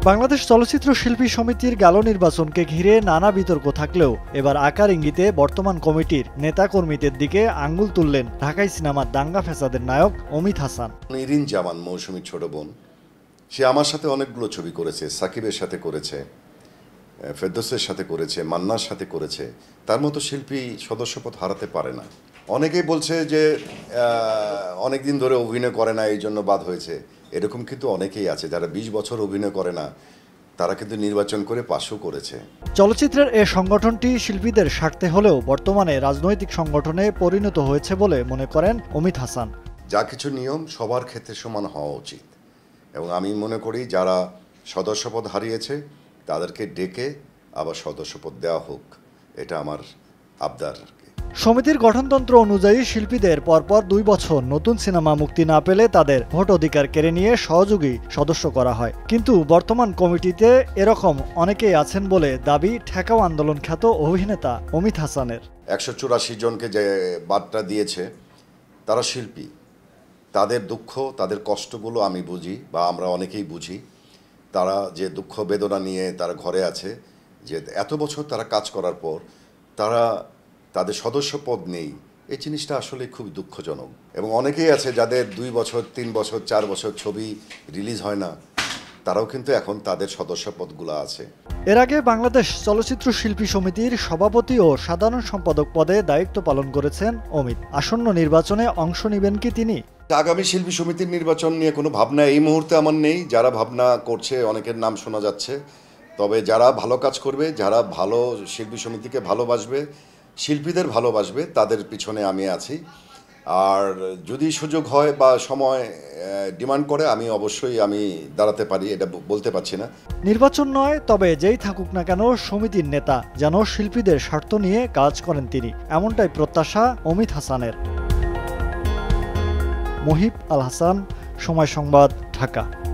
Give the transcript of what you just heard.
বাংলাদেশ চলচ্চিত্র শিল্পী সমিতির গালো নির্বাচনকে ঘিরে নানা বিতর্ক থাকলেও এবার আকার ইঙ্গিতে বর্তমান কমিটির নেতাকর্মীদের দিকে আঙ্গুল তুললেন ঢাকাই সিনেমার দাঙ্গা ফ্যাসাদের নায়ক অমিত হাসান। ইরিন জামান মৌসুমীর ছোট বোন, সে আমার সাথে অনেকগুলো ছবি করেছে, সাকিবের সাথে করেছে, ফেরদৌসের সাথে করেছে, মান্নার সাথে করেছে। তার মতো শিল্পী সদস্যপদ হারাতে পারে না। অনেকেই বলছে যে অনেকদিন ধরে অভিনয় করে না, এই জন্য বাদ হয়েছে। এরকম কিন্তু অনেকেই আছে যারা 20 বছর অভিনয় করে না, তারা কিন্তু নির্বাচন করে পাশও করেছে। চলচ্চিত্রের এ সংগঠনটি শিল্পীদের স্বার্থে হলেও বর্তমানে রাজনৈতিক সংগঠনে পরিণত হয়েছে বলে মনে করেন অমিত হাসান। যা কিছু নিয়ম সবার ক্ষেত্রে সমান হওয়া উচিত, এবং আমি মনে করি যারা সদস্যপদ হারিয়েছে তাদেরকে ডেকে আবার সদস্যপদ দেওয়া হোক, এটা আমার আবদার। সমিতির গঠনতন্ত্র অনুযায়ী শিল্পীদের পরপর 2 বছর নতুন সিনেমা মুক্তি না পেলে তাদের ভোট অধিকার কেড়ে নিয়ে সহযোগী সদস্য করা হয়। কিন্তু বর্তমান কমিটিতে এরকম অনেকেই আছেন বলে দাবি ঠেকাও আন্দোলন খ্যাত অভিনেতা অমিত হাসানের। 184 জনকে যে বার্তা দিয়েছে তারা শিল্পী, তাদের দুঃখ তাদের কষ্টগুলো আমি বুঝি, বা আমরা অনেকেই বুঝি। তারা যে দুঃখ বেদনা নিয়ে তারা ঘরে আছে, যে এত বছর তারা কাজ করার পর তারা তাদের সদস্যপদ নেই, এই জিনিসটা আসলে খুব দুঃখজনক। এবং অনেকেই আছে যাদের 2 বছর 3 বছর 4 বছর ছবি রিলিজ হয় না, তারাও কিন্তু এখন তাদের সদস্যপদগুলো আছে। এর আগে বাংলাদেশ চলচ্চিত্র শিল্পী সমিতির সভাপতি ও সাধারণ সম্পাদক পদে দায়িত্ব পালন করেছেন অমিত। আসন্ন নির্বাচনে অংশ নেবেন কি তিনি? আগামী শিল্পী সমিতির নির্বাচন নিয়ে কোনো ভাবনা এই মুহূর্তে আমার নেই। যারা ভাবনা করছে অনেকের নাম শোনা যাচ্ছে, তবে যারা ভালো কাজ করবে, যারা ভালো শিল্পী সমিতিকে ভালোবাসবে, শিল্পীদের ভালোবাসবে, তাদের পিছনে আমি আছি। আর যদি সুযোগ হয় বা সময় ডিমান্ড করে, আমি অবশ্যই দাঁড়াতে পারি, এটা বলতে পারছি না। নির্বাচন নয়, তবে যেই থাকুক না কেন সমিতির নেতা যেন শিল্পীদের স্বার্থ নিয়ে কাজ করেন তিনি, এমনটাই প্রত্যাশা অমিত হাসানের। মহিব আল হাসান, সময় সংবাদ, ঢাকা।